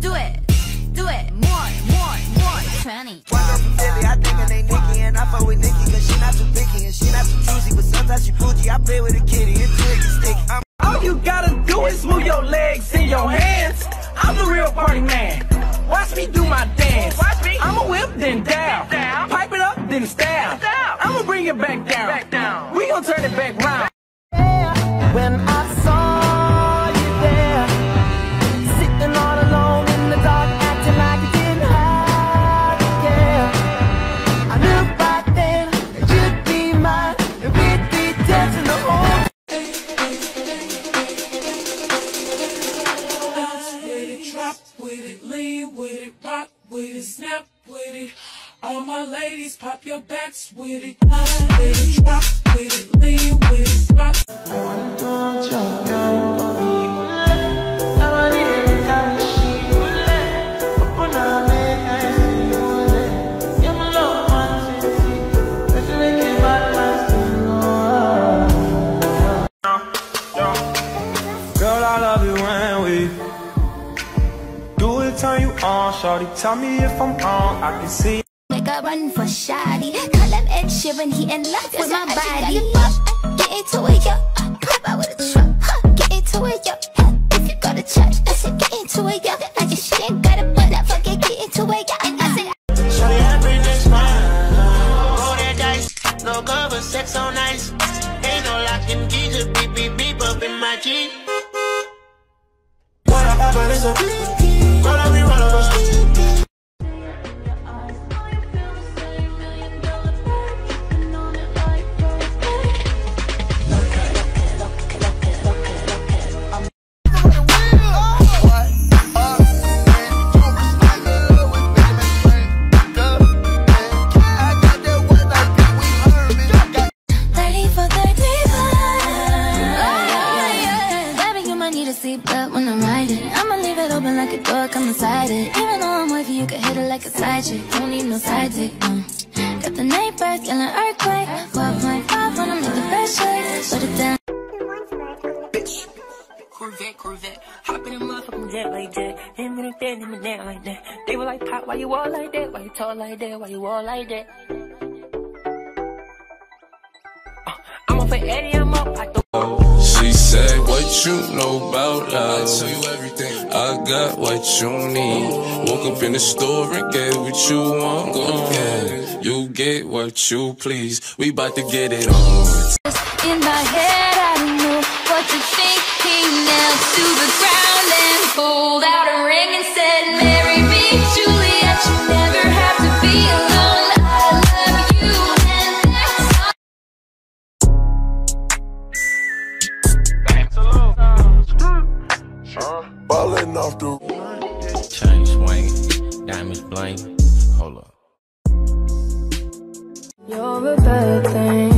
Do it, more, 20. Walk up from Philly, I think her name Nikki, and I fuck with Nikki, cause she not too picky, and she not too choosy, but sometimes she bougie. I play with a kitty, it's tricky, sticky. All you gotta do is move your legs and your hands. I'm the real party man. Watch me do my dance. I'ma whip, then down. Pipe it up, then stab. I'ma bring it back down. We gon' turn it back round. When I saw you there, sitting all alone in the dark, acting like you didn't have to care. I knew back then that you'd be mine, and we'd be dancing the whole. Bounce with it, drop with it, lean with it, rock with it, snap with it. All my ladies, pop your backs with it. Bounce with it, drop with it, lean with it, rock. Girl, I love it when we do it, turn you on, shorty. Tell me if I'm wrong, I can see. Make a run for shoddy. Call him Ed Sheeran, he in love with my body. Get into it, yo. Pop out with a truck. Get into it, yo. If you go to church, I said get into it, yo. I just shit ain't got it, but I forget get into it, yo. And I said, Shorty, everything's fine. Roll that dice, no cover, sex so nice. Ain't no locking keys, just beep, beep, beep up in my Jeep. What I have is a roll up, roll up. When I'm riding, I'ma leave it open like a door, come inside it. Even though I'm wavy, you can hit it like a side chick. Don't need no side dick, Got the neighbors yelling earthquake. 12.5 when I make the best shake. Put it down. Bitch. Corvette. Hop in a motherfucking jet like that. Him in that, him in that like that. They were like, Pop, why you all like that? Why you tall like that? Why you all like that? I'm up for Eddie, I'm up. She said, what you know about love? I tell you everything. I got what you need. Woke up in the store and get what you want. Go ahead, you get what you please. We bout to get it on. In my head, I don't know what to think. He knelt to the ground and pulled out a ring and said, marry me, Juliet. You never have to be alone. I love you, and that's all. Ballin' off the chain swing, diamonds bling. Hold up. You're a bad thing.